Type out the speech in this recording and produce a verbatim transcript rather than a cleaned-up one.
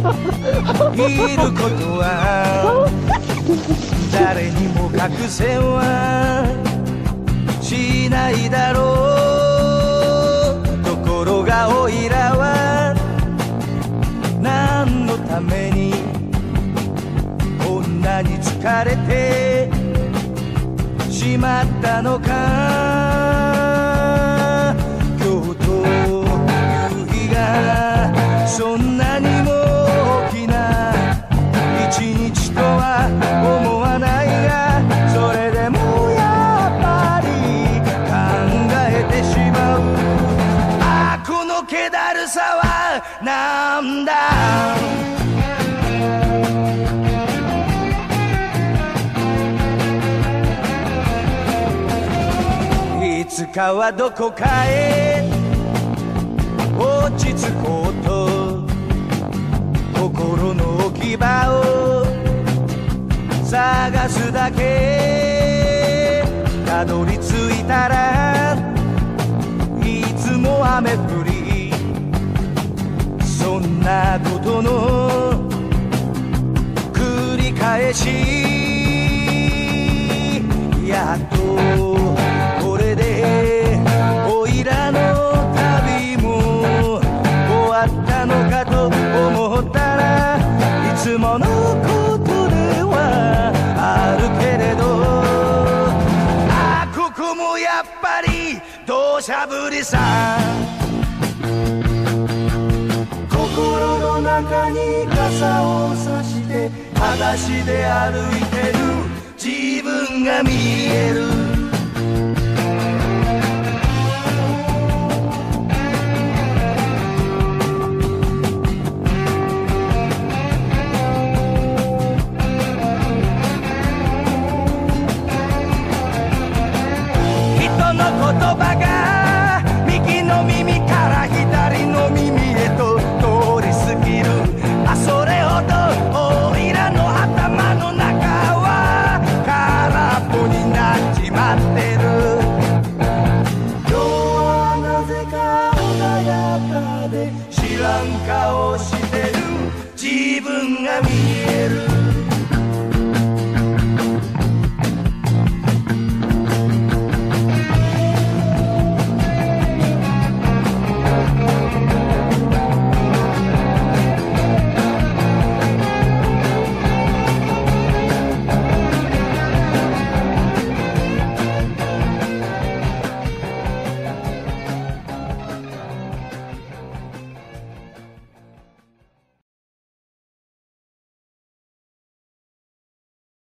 いることは誰にも隠せはしないだろう。ところがおいらは何のためにこんなに疲れてしまったのか。今日という日がそんなにも大きな一日とは思わないが、それでもやっぱり考えてしまう。ああこの気だるさはなんだ。いつかはどこかへ落ち着こうと心の置き場を探すだけ。たどり着いたらいつも雨降り、そんなことの繰り返し。やっとこれでおいらの旅も終わったのかと思ったら、いつものことではあるけれど、ああここもやっぱり土砂降りさ。心の中に傘を差して裸足で歩いてる自分が見える。人の言葉が右の耳から左の耳へと通り過ぎる。あそれほどおいらの頭の中は空っぽになっちまってる。今日はなぜか穏やかで知らん顔してる自分が見える。